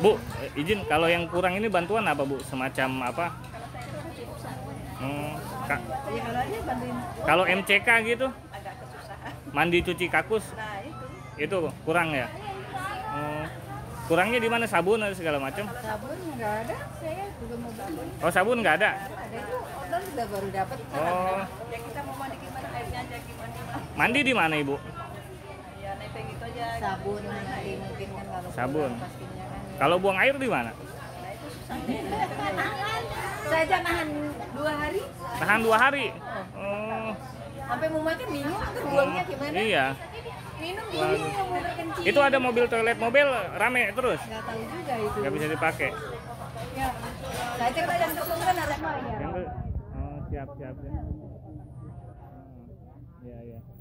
Bu, izin, kalau yang kurang ini bantuan apa Bu? Semacam apa? Kalau MCK gitu? Mandi cuci kakus? Itu kurang ya? Kurangnya di mana? Sabun atau segala macam? Sabun nggak ada, saya juga mau beli. Oh, sabun nggak ada? Ada itu order juga baru dapat. Oh. Ya kita mau mandi gimana, airnya aja gimana? Mandi di mana Ibu? Ya nepeng itu aja. Sabun mandi mungkin kan kalau sabun. Pastinya kan. Kalau buang air di mana? Nah itu susah. Saja nahan 2 hari. Tahan 2 hari. Oh. Sampai mau makan minum atau buangnya gimana? Iya. Minum dulu yang mobil kencing. Itu ada mobil toilet mobil rame terus. Nggak tahu juga itu. Nggak bisa dipakai. Ya. Saja kalau yang kosong kan harus bayar. Oh, siap. Ya.